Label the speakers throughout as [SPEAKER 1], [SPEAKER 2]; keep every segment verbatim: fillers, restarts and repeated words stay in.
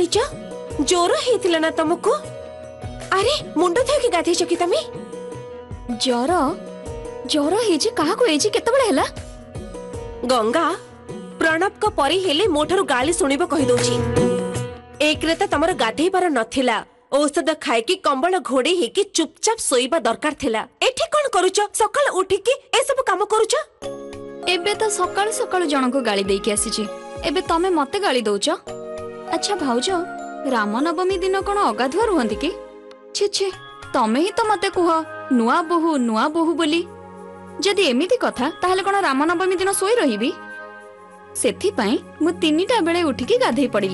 [SPEAKER 1] गाधेच जोर हेतिला ना तुमको? अरे मुंड धोके गाधेच कि तमे?
[SPEAKER 2] ज्वर ज्वर हेजी काहा को हेजी केते बळे हला?
[SPEAKER 1] गंगा प्रणव को परी हेले मोठरू गाली सुनिबो कहि दोची। एक रे त तमर गाधेबार नथिला, औषध खाए कि कंबल घोड़े हे कि चुपचाप सोईबा दरकार थिला। एठी कोन करूछ? सकाळ उठी कि ए सब काम करूछ?
[SPEAKER 2] एबे त सकाळ सकाळ जणको गाली देई के आसीची, एबे तमे मते गाली दोछ? अच्छा भाउजो, रामनवमी दिन कोन अगाधुआ रुहंती कि? छे छे, तमे ही तो मते कुह नुआ बहु नुआ बहु बोली। जदि एमिति कथा ताहले कोन रामनवमी दिन सोई रहिबी? सेथि पई मु तीनिटा बेले उठिकी गाधेई पड़िली।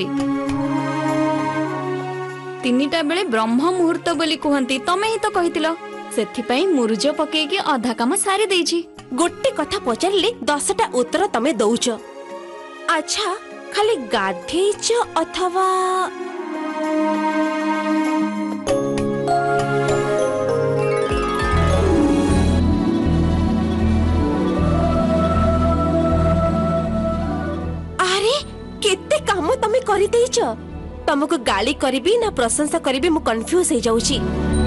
[SPEAKER 2] तीनिटा बेले ब्रह्म मुहूर्त बोली कहंती, तमे ही तो कहितिलो। सेथि पई मुरुज पके के आधा काम सारी देइछि।
[SPEAKER 1] गोटे कथा पचारले दसटा उत्तर तमे दउछ। अच्छा खाली गाधेइछ अथवा केते काम तमे करि देइछ? तमको गाली करबी ना प्रशंसा करबी मु कंफ्यूज हे जाउची।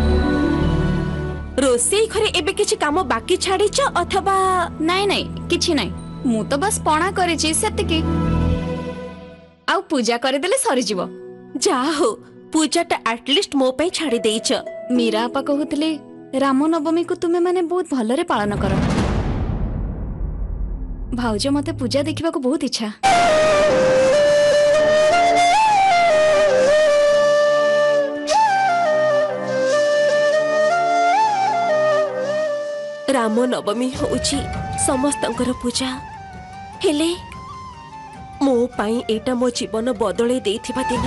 [SPEAKER 1] रोसेई घरे एबे किछि काम बाकी छाडिछ अथवा?
[SPEAKER 2] नाही नाही किछि नाही, मु तो बस पणा करिछि सेतिकी। आउ पूजा करे देले सरी जीव।
[SPEAKER 1] जा हो पूजाटा एटलीस्ट मो पे छाडी देइछ।
[SPEAKER 2] मीरा आपा कहउतले रामनवमी को तुमे माने बहुत भलरे पालन कर। भाउजो मते पूजा देखिबा को बहुत इच्छा।
[SPEAKER 1] राम नवमी होउची समस्तंकर पूजा, हेले मो पाई एटा मो जीवन बदले देथिबा दिन।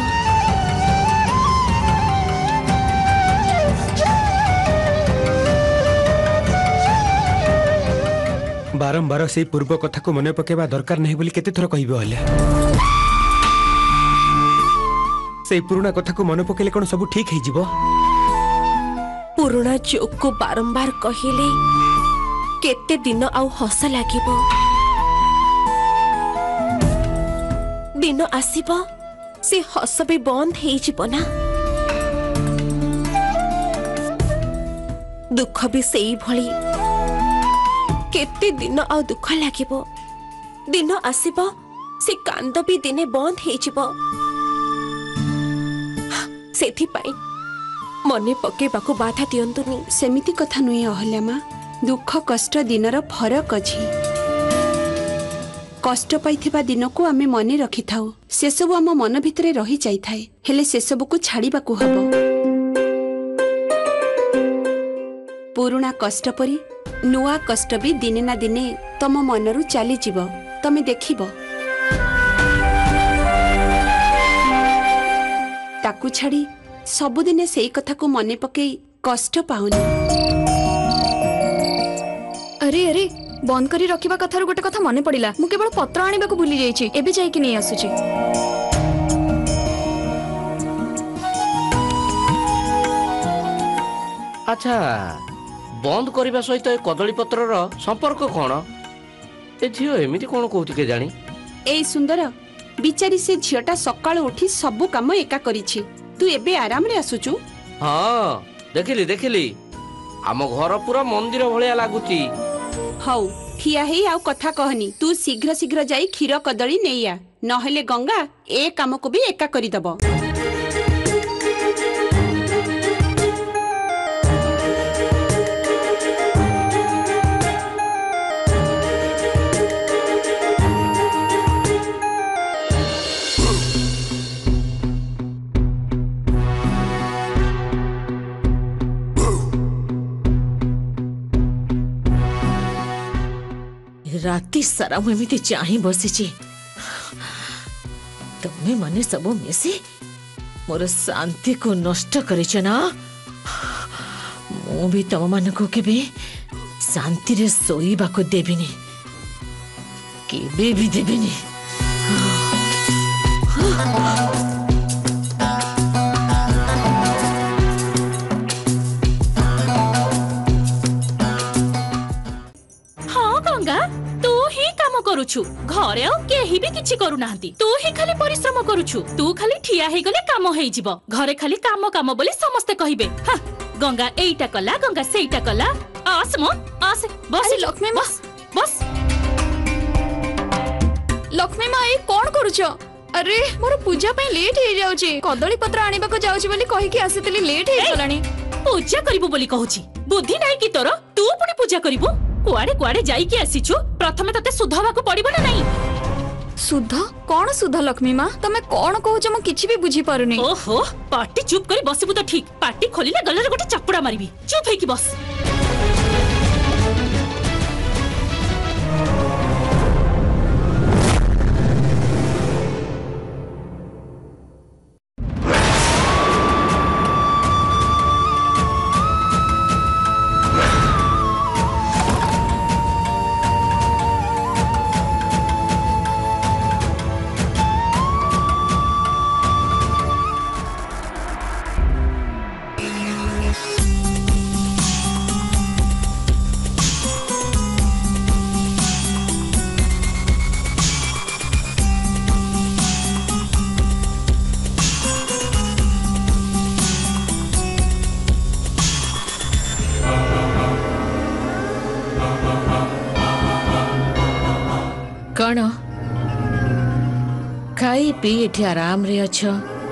[SPEAKER 3] बारंबार से पूर्व कथा को मन पकेबा दरकार नहीं बोली केते थर कहिबो हले। से पुराना कथा को मन पकेले कोन सब ठीक हे जिवो?
[SPEAKER 1] पुराना जोक को बारंबार कहिले केते दिन आउ हस लागिबो। दिन आसीबो से हस भी बंद हे जिवो ना। दुख भी सेई भली केते दिन आ दुख लागिबो। दिन आसीबो से कांद भी दिने बंद हे जिवो। सेथि पई मने पकेबाको बाधा दियंतुनी।
[SPEAKER 4] सेमिति कथा नुई अहल्यामा, दुख कष्ट दिनर फरक अछि। कष्ट पाइथिबा दिन को आमे मने रखि थाउ, से सब आम मन भितरे रही जाई थाए, हेले से सब को छाड़ीबाकू हबो। पुराना कष्ट परी नुआ कष्ट भी दिने ना दिने तम मनरु चली जीव, तमे देखिबो। ताकू छाड़ी सबुदिने सेई कथा को मने पकई कष्ट पाउनी।
[SPEAKER 2] अरे अरे बंद करी रखिबा कथार गोटे कथा मने पड़िला। मु केवल पत्र आनिबा को भूली जाईची, एबे जाई कि नै आसुची।
[SPEAKER 5] अच्छा बंद करबा सहित ए कदली पत्र रो संपर्क कोन? ए झियो एमिति कोन कहूती के जानी?
[SPEAKER 4] ए सुंदर बिचारी से झियोटा सकाळ उठी सब काम एका करिछि, तू एबे आराम रे आसुचु?
[SPEAKER 5] हाँ देखिली देखिली, आम घर पूरा मंदिर भलिया लागुची।
[SPEAKER 4] हौ ठिया हेई आउ कथा कहनी, तू शीघ्र शीघ्र जाई क्षीर कदली नेइया, नहेले गंगा ए काम को भी एका करि दबो।
[SPEAKER 6] राति सारा मुझे चाही बसी तुम्हें माने सब मिसी मोर शांति को नष्ट करिछ ना। मु भी तुम मान को केबे शांति रे सोईबा को देबिनी, केबे भी देबिनी।
[SPEAKER 7] करूछु घरे आ केही भी किछि करू नाहंती तू ही खाली परिश्रम करूछु तू खाली ठिया हे गले काम होई जिवो घरे खाली काम काम बोली समस्त कहिबे हां गंगा एईटा कला गंगा सेईटा कला आस मो आस बस
[SPEAKER 2] लक्ष्मी
[SPEAKER 7] बस बस
[SPEAKER 2] लक्ष्मी माँ ये कौन करुछ अरे मोर पूजा पे लेट हो जाउची कदली पत्र आनिबा को जाउची बोली कहि कि आसीतली लेट हे गलानी
[SPEAKER 7] पूजा करिबो बोली कहूची बुद्धि नाही कि तोर तू पुनी पूजा करिबो कुआडे कुआडे जाई कि आसीछु प्रथमे तते सुधवा को पड़िबो ना नहीं
[SPEAKER 2] सुध कौन सुध लक्ष्मी माँ तमे कौन कहूछ म किछि भी बुझी पारुनी
[SPEAKER 7] ओहो पाटी चुप करी बसिबु तो ठीक पाटी खोलिले गलरे गोटे चपड़ा मारिबी चुप हे कि बस
[SPEAKER 6] कौन खाई पी एठी आराम रे अच्छ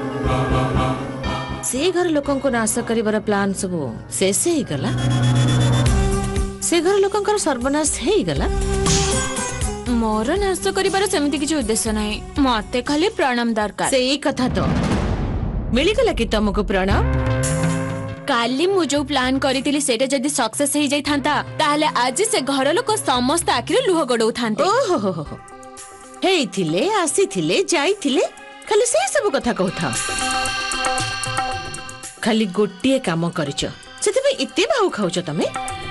[SPEAKER 6] से घर लोकन को नाश करिवार प्लान सब शेष ही गला से घर लोकन कर सर्वनाश हे गला
[SPEAKER 2] मोर नाश करिवार सेमिति किछि उद्देश्य नाही मते खाली प्रणाम दरकार
[SPEAKER 6] से कथा तो मिली गला कि तुमको प्रणाम
[SPEAKER 2] काली मु जो प्लान करितिली सेटा जदी सक्सेस हे जाई थांता ताहले आज से घर लोक समस्त आखिर लुह गडौ थांते
[SPEAKER 6] ओहो हो हो हेई थिले आसी थिले जाई थिले खाली से सब कथा कहथा खाली गोटिए काम करिच सेते में इते भाव खाउच तमे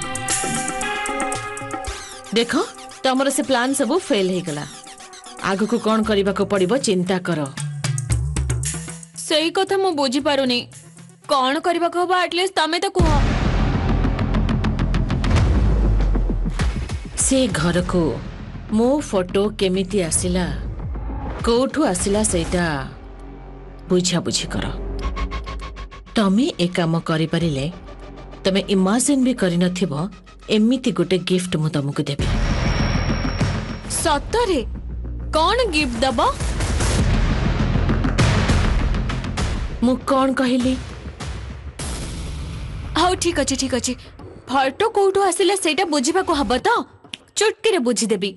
[SPEAKER 6] देखो तमरो से प्लान सब फेल हे गला आगु को कोन करबा को पड़िबो चिंता करो
[SPEAKER 2] सही कथा मु बुझी पारुनी कौन करबा को बा एटलीस्ट तमे तो कुह
[SPEAKER 6] से घर को मो फोटो केमिति आसिला कोठु आसिला सेटा बुझा बुझी करो तमे ए काम करि परिले तमे इमेजिन भी करि नथिबो एमिति गोटे गिफ्ट मु तुमको देबी
[SPEAKER 2] सतरे कौन गिफ्ट दबो
[SPEAKER 6] मु कौन कहिली
[SPEAKER 2] हाउ ठीक अछि ठीक अछि फोटो कोठु आसिला सेटा बुझिबा को हबो तो चुटकी रे बुझी देबी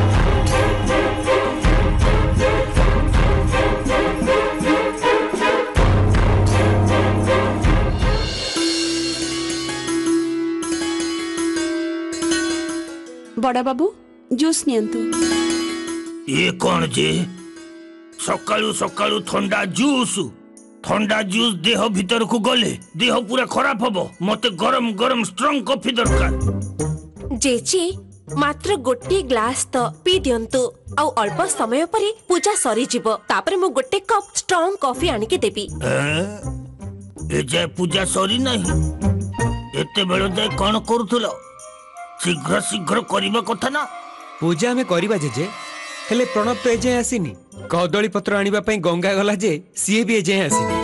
[SPEAKER 4] बड़ा बाबू जूस नियंतु
[SPEAKER 8] ये कौन जे सकाळु सकाळु ठंडा जूस ठंडा जूस देह भीतर को गले देह पूरा खराब हबो मते गरम गरम स्ट्रांग कॉफी दरकार
[SPEAKER 1] जेची मात्र गोटे ग्लास तो पी दियंतु आउ अल्प समय परे पूजा सरी जिवो तापरे मु गोटे कप स्ट्रांग कॉफी आनी के देबी
[SPEAKER 8] ए जे पूजा सरी नहीं एते बेलो जाय कोन करूथलो शीघ्र शीघ्र करिबा कथा ना
[SPEAKER 3] पूजा में करिबा जेजे हेले प्रणव तो एजे आसीनी कदली पत्र आनिबा पई गंगा गला जे सीए भी एजे आसीनी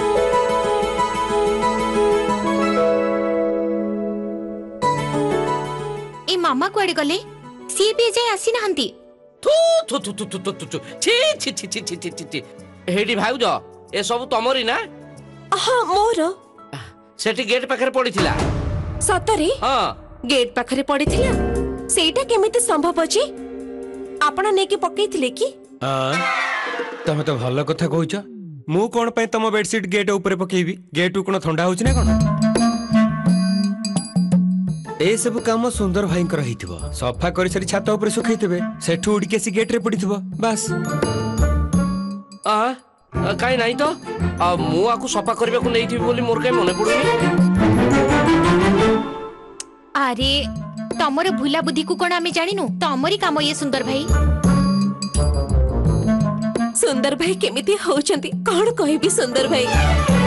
[SPEAKER 2] ए मामा कुआडे गले सीए भी एजे आसी नहंती
[SPEAKER 5] थू थू थू थू थू थू थू छी छी छी छी छी छी छी हेडी भाउज ए सब तमरी ना
[SPEAKER 1] हां मोर
[SPEAKER 5] सेठी गेट पाखरे पड़ीथिला
[SPEAKER 1] सतरे
[SPEAKER 5] हां
[SPEAKER 1] गेट पाखरे पड़ीथिला सेटा केमिति संभव अछि आपण नेकी पकईथिले की
[SPEAKER 3] हां तमे तो भलो कथा कहूछ मु कोन पय तम बेडशीट गेट ऊपर पकेबी गेट कोन ठंडा होछ ना कोन ए सब काम सुंदर भाई कर रहिथिबो सफा करि सरी छात ऊपर सुखैतबे सेठू उडी केसी गेट रे पडिथिबो बस
[SPEAKER 5] आ काई नाही तो आ मु आकु सफा करबे को नैथिबी बोली मोर काई मने पडुनी
[SPEAKER 2] अरे तमर भूला बुद्धि को कोन आमे जानिनु तमरी काम ये सुंदर भाई
[SPEAKER 1] सुंदर भाई केमिति होचंती कोन कहबी सुंदर भाई